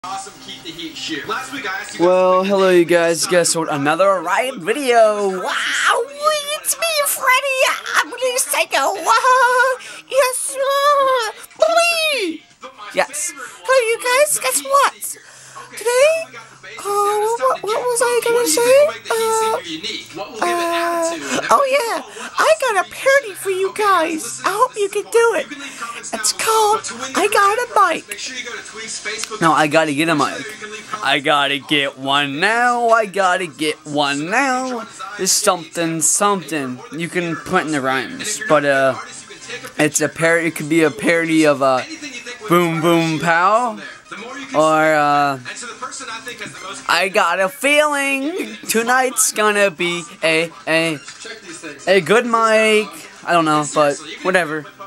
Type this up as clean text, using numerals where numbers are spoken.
Awesome, keep the heat shoe. Last week I asked you Well, hello you guys. Guess what? Another Riot video. Wow, it's me, Freddy. I'm gonna take a wow. Yes, boy. Yes. Hello, you guys. Guess what? Today, what was I gonna say? Oh yeah, I got a parody for you guys. I hope you can do it. It's called I Got a Mic. No, I gotta get a mic. I gotta get one now. I gotta get one now. It's something. You can put in the rhymes, but it's a parody. It could be a parody of Boom Boom Pow. Or, I got a feeling tonight's gonna be a good mic. I don't know, but whatever.